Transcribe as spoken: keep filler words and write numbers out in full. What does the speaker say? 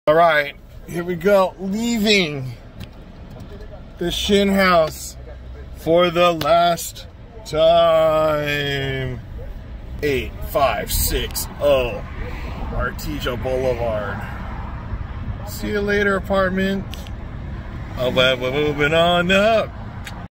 All right, here we go, leaving the Shin House for the last time. eight five six zero Artesia Boulevard. See you later, apartment. Oh, but we're moving on up.